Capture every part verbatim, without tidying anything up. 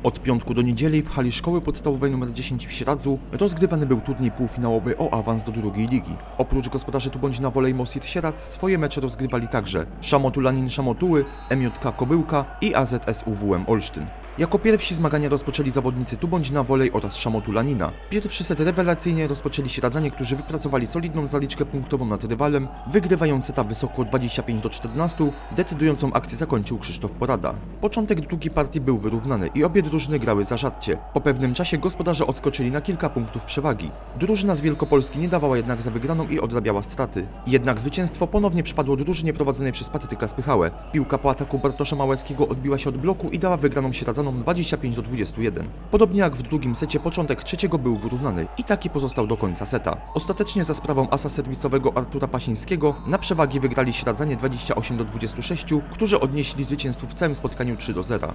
Od piątku do niedzieli w hali szkoły podstawowej nr dziesięć w Sieradzu rozgrywany był turniej półfinałowy o awans do drugiej ligi. Oprócz gospodarzy Tubądźna Wolej Mosit Sieradz swoje mecze rozgrywali także Szamotulanin Szamotuły, M J K Kobyłka i A Z S U W M Olsztyn. Jako pierwsi zmagania rozpoczęli zawodnicy Tubądźna Wolej oraz Szamotulanina. Pierwszy set rewelacyjnie rozpoczęli Sieradzanie, którzy wypracowali solidną zaliczkę punktową nad rywalem, wygrywając seta wysoko dwadzieścia pięć do czternastu. Decydującą akcję zakończył Krzysztof Porada. Początek drugiej partii był wyrównany i obie drużyny grały zażarcie. Po pewnym czasie gospodarze odskoczyli na kilka punktów przewagi. Drużyna z Wielkopolski nie dawała jednak za wygraną i odrabiała straty. Jednak zwycięstwo ponownie przypadło drużynie prowadzonej przez Patryka Spychałę. Piłka po ataku Bartosza Małeckiego odbiła się od bloku i dała wygraną Sieradzanom dwadzieścia pięć do dwudziestu jeden. Podobnie jak w drugim secie, początek trzeciego był wyrównany i taki pozostał do końca seta. Ostatecznie za sprawą asa serwisowego Artura Pasińskiego na przewagi wygrali Sieradzanie dwadzieścia osiem do dwudziestu sześciu, którzy odnieśli zwycięstwo w całym spotkaniu trzy do zera.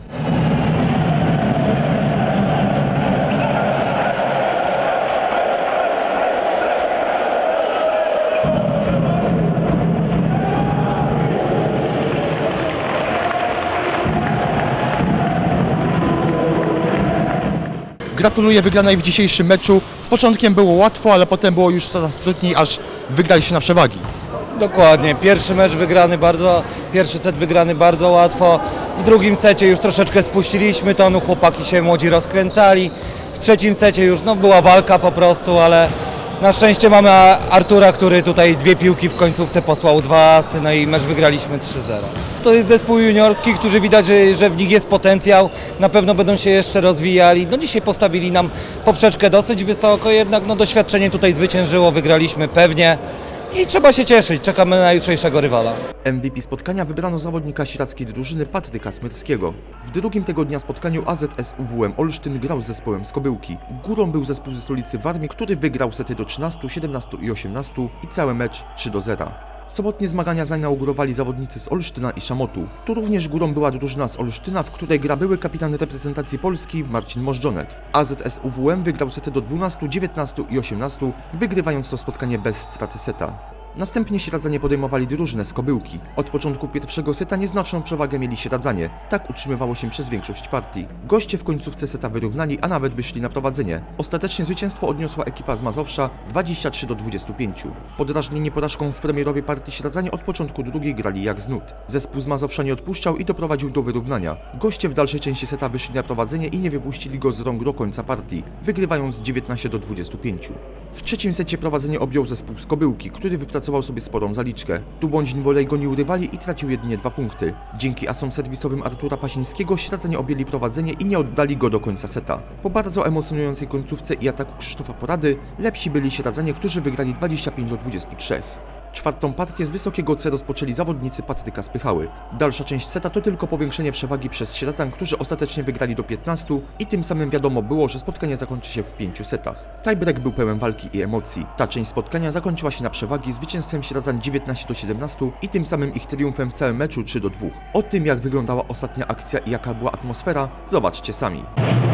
Gratuluję wygranej w dzisiejszym meczu. Z początkiem było łatwo, ale potem było już coraz trudniej, aż wygraliście na przewagi. Dokładnie. Pierwszy mecz wygrany bardzo, pierwszy set wygrany bardzo łatwo. W drugim secie już troszeczkę spuściliśmy tonu, chłopaki się młodzi rozkręcali. W trzecim secie już no, była walka po prostu, ale na szczęście mamy Artura, który tutaj dwie piłki w końcówce posłał, dwa asy, no i mecz wygraliśmy trzy zero. To jest zespół juniorski, którzy widać, że, że w nich jest potencjał, na pewno będą się jeszcze rozwijali. No dzisiaj postawili nam poprzeczkę dosyć wysoko, jednak no, doświadczenie tutaj zwyciężyło, wygraliśmy pewnie. I trzeba się cieszyć, czekamy na jutrzejszego rywala. M V P spotkania wybrano zawodnika sieradzkiej drużyny Patryka Smyrskiego. W drugim tego dnia spotkaniu A Z S U W M Olsztyn grał z zespołem z Kobyłki. Górą był zespół ze stolicy Warmii, który wygrał sety do trzynastu, siedemnastu i osiemnastu i cały mecz trzy do zera. Sobotnie zmagania zainaugurowali zawodnicy z Olsztyna i Szamotu. Tu również górą była drużyna z Olsztyna, w której gra były kapitan reprezentacji Polski Marcin Możdżonek. A Z S U W M wygrał sety do dwunastu, dziewiętnastu i osiemnastu, wygrywając to spotkanie bez straty seta. Następnie Sieradzanie podejmowali drużynę z Kobyłki. Od początku pierwszego seta nieznaczną przewagę mieli Sieradzanie. Tak utrzymywało się przez większość partii. Goście w końcówce seta wyrównali, a nawet wyszli na prowadzenie. Ostatecznie zwycięstwo odniosła ekipa z Mazowsza dwadzieścia trzy do dwudziestu pięciu. Podrażnieni porażką w premierowej partii Sieradzanie od początku drugiej grali jak z nut. Zespół z Mazowsza nie odpuszczał i doprowadził do wyrównania. Goście w dalszej części seta wyszli na prowadzenie i nie wypuścili go z rąk do końca partii, wygrywając dziewiętnaście do dwudziestu pięciu. W trzecim secie prowadzenie objął zespół z Kobyłki, który wypracował sobie sporą zaliczkę. Tubądźń Wolej gonił rywali i tracił jedynie dwa punkty. Dzięki asom serwisowym Artura Pasińskiego Sieradzanie objęli prowadzenie i nie oddali go do końca seta. Po bardzo emocjonującej końcówce i ataku Krzysztofa Porady, lepsi byli Sieradzanie, którzy wygrali dwadzieścia pięć do dwudziestu trzech. Czwartą partię z wysokiego C rozpoczęli zawodnicy Patryka Spychały. Dalsza część seta to tylko powiększenie przewagi przez Sieradzan, którzy ostatecznie wygrali do piętnastu i tym samym wiadomo było, że spotkanie zakończy się w pięciu setach. Tiebreak był pełen walki i emocji. Ta część spotkania zakończyła się na przewagi zwycięstwem Sieradzan dziewiętnaście do siedemnastu i tym samym ich triumfem w całym meczu trzy do dwóch. O tym, jak wyglądała ostatnia akcja i jaka była atmosfera, zobaczcie sami.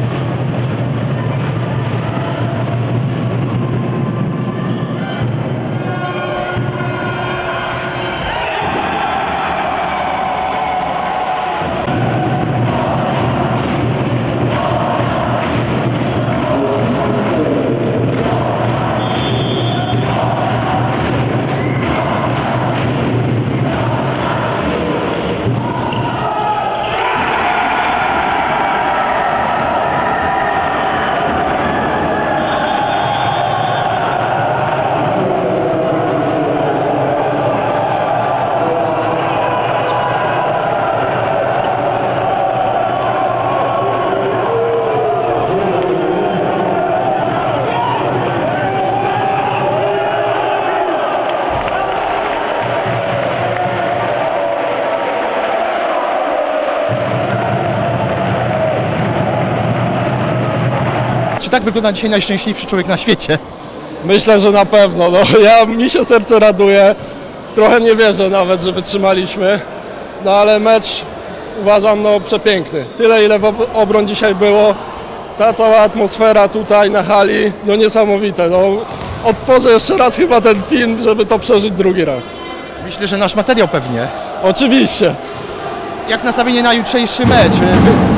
Czy tak wygląda dzisiaj najszczęśliwszy człowiek na świecie? Myślę, że na pewno. No, ja, mi się serce raduje. Trochę nie wierzę nawet, że wytrzymaliśmy. No ale mecz uważam no, przepiękny. Tyle, ile obron dzisiaj było. Ta cała atmosfera tutaj na hali, no niesamowite. No, odtworzę jeszcze raz chyba ten film, żeby to przeżyć drugi raz. Myślę, że nasz materiał pewnie. Oczywiście. Jak nastawienie na jutrzejszy mecz?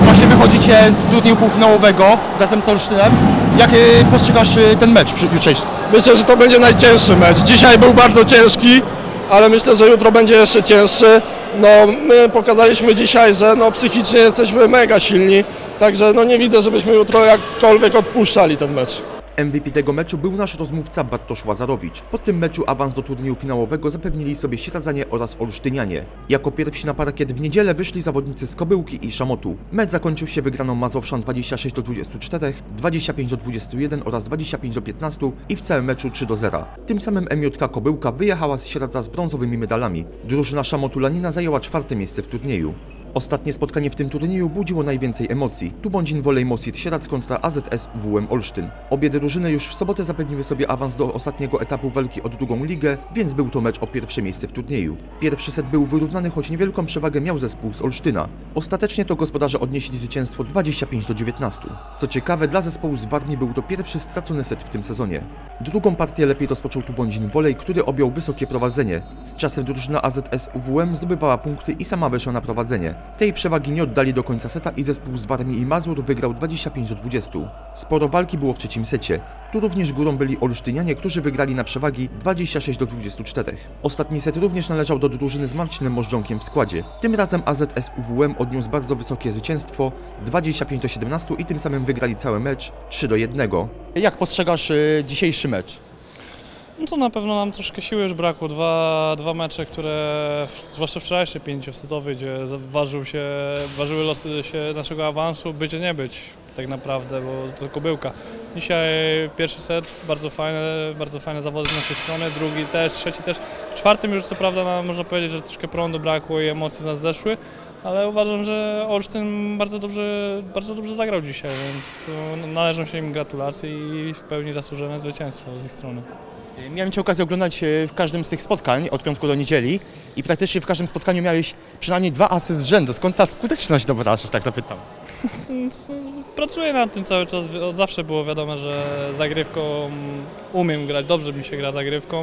Właśnie wychodzicie z turnieju półfinałowego razem z Olsztynem. Jak y, postrzegasz y, ten mecz przy- jutrzejszy? Myślę, że to będzie najcięższy mecz. Dzisiaj był bardzo ciężki, ale myślę, że jutro będzie jeszcze cięższy. No, my pokazaliśmy dzisiaj, że no, psychicznie jesteśmy mega silni, także no, nie widzę, żebyśmy jutro jakkolwiek odpuszczali ten mecz. M V P tego meczu był nasz rozmówca Bartosz Łazarowicz. Po tym meczu awans do turnieju finałowego zapewnili sobie Sieradzanie oraz Olsztynianie. Jako pierwsi na parkiet w niedzielę wyszli zawodnicy z Kobyłki i Szamotu. Mecz zakończył się wygraną Mazowszan dwadzieścia sześć do dwudziestu czterech, dwadzieścia pięć do dwudziestu jeden oraz dwadzieścia pięć do piętnastu i w całym meczu trzy do zera. Tym samym M J K Kobyłka wyjechała z Sieradza z brązowymi medalami. Drużyna Szamotu Lanina zajęła czwarte miejsce w turnieju. Ostatnie spotkanie w tym turnieju budziło najwięcej emocji. Tubądzin Volley Mosit Sieradz kontra A Z S W M Olsztyn. Obie drużyny już w sobotę zapewniły sobie awans do ostatniego etapu walki o drugą ligę, więc był to mecz o pierwsze miejsce w turnieju. Pierwszy set był wyrównany, choć niewielką przewagę miał zespół z Olsztyna. Ostatecznie to gospodarze odnieśli zwycięstwo dwadzieścia pięć do dziewiętnastu. Co ciekawe, dla zespołu z Warmii był to pierwszy stracony set w tym sezonie. Drugą partię lepiej rozpoczął Tubądzin Volley, który objął wysokie prowadzenie. Z czasem drużyna A Z S W M zdobywała punkty i sama weszła na prowadzenie. Tej przewagi nie oddali do końca seta i zespół z Warmii i Mazur wygrał dwadzieścia pięć do dwudziestu. Sporo walki było w trzecim secie. Tu również górą byli Olsztynianie, którzy wygrali na przewagi dwadzieścia sześć do dwudziestu czterech. Ostatni set również należał do drużyny z Marcinem Możdżonkiem w składzie. Tym razem A Z S W M odniósł bardzo wysokie zwycięstwo dwadzieścia pięć do siedemnastu i tym samym wygrali cały mecz trzy do jednego. Jak postrzegasz y, dzisiejszy mecz? No to na pewno nam troszkę siły już brakło. Dwa, dwa mecze, które, w- zwłaszcza wczorajszy pięciosetowy, gdzie za- ważył się, ważyły losy się naszego awansu, być czy nie być tak naprawdę, bo to Kobyłka. Dzisiaj pierwszy set, bardzo fajne, bardzo fajne zawody z naszej strony, drugi też, trzeci też. W czwartym już co prawda no, można powiedzieć, że troszkę prądu brakło i emocje z nas zeszły, ale uważam, że Olsztyn bardzo dobrze, bardzo dobrze zagrał dzisiaj, więc no, należą się im gratulacje i w pełni zasłużone zwycięstwo z ich strony. Miałem Cię okazję oglądać y, w każdym z tych spotkań od piątku do niedzieli i praktycznie w każdym spotkaniu miałeś przynajmniej dwa asy z rzędu. Skąd ta skuteczność dobra, że tak zapytam? Pracuję nad tym cały czas. Od zawsze było wiadomo, że zagrywką umiem grać, dobrze mi się gra zagrywką.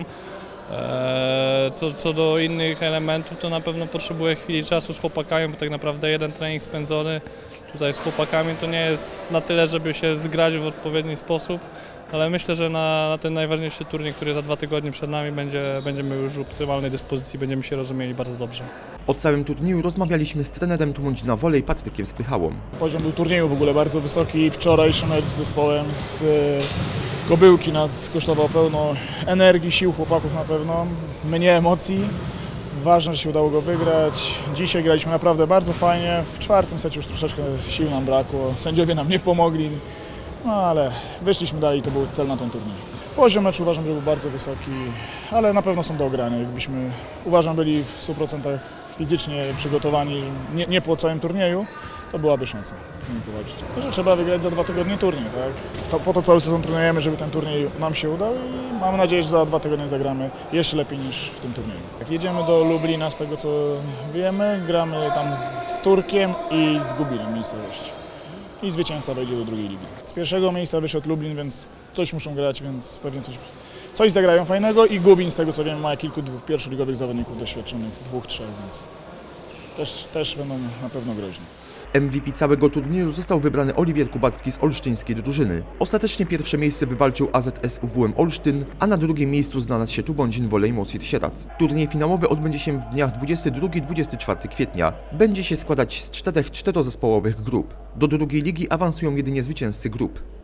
Eee, Co, co do innych elementów, to na pewno potrzebuję chwili czasu z chłopakami, bo tak naprawdę jeden trening spędzony tutaj z chłopakami to nie jest na tyle, żeby się zgrać w odpowiedni sposób, ale myślę, że na, na ten najważniejszy turniej, który za dwa tygodnie przed nami, będzie, będziemy już w optymalnej dyspozycji, będziemy się rozumieli bardzo dobrze. O całym turnieju rozmawialiśmy z trenerem Tubądzina Volley Patrykiem Spychałą. Poziom był turnieju w ogóle bardzo wysoki. Wczorajszy mecz z zespołem z e, Kobyłki nas kosztował pełno energii, sił chłopaków na pewno, mnie emocji. Ważne, że się udało go wygrać. Dzisiaj graliśmy naprawdę bardzo fajnie. W czwartym secie już troszeczkę sił nam brakło. Sędziowie nam nie pomogli, no ale wyszliśmy dalej i to był cel na ten turniej. Poziom meczu uważam, że był bardzo wysoki, ale na pewno są do ogrania. Jakbyśmy, uważam, byli w stu procentach fizycznie przygotowani, nie, nie po całym turnieju, to byłaby szansa z nimi powalczyć. Że trzeba wygrać za dwa tygodnie turniej, tak? To, po to cały sezon trenujemy, żeby ten turniej nam się udał i mam nadzieję, że za dwa tygodnie zagramy jeszcze lepiej niż w tym turnieju. Jak jedziemy do Lublina, z tego co wiemy, gramy tam z Turkiem i z Gubinem miejscowości. I zwycięzca wejdzie do drugiej ligi. Z pierwszego miejsca wyszedł Lublin, więc coś muszą grać, więc pewnie coś, coś zagrają fajnego i Gubin, z tego co wiem, ma kilku dwóch pierwszoligowych zawodników doświadczonych, dwóch, trzech, więc też, też będą na pewno groźni. M V P całego turnieju został wybrany Oliwier Kubacki z olsztyńskiej drużyny. Ostatecznie pierwsze miejsce wywalczył A Z S W M Olsztyn, a na drugim miejscu znalazł się Tubądzin Volley Mosit Sieradz. Turniej finałowy odbędzie się w dniach dwudziestego drugiego do dwudziestego czwartego kwietnia. Będzie się składać z czterech czterozespołowych grup. Do drugiej ligi awansują jedynie zwycięzcy grup.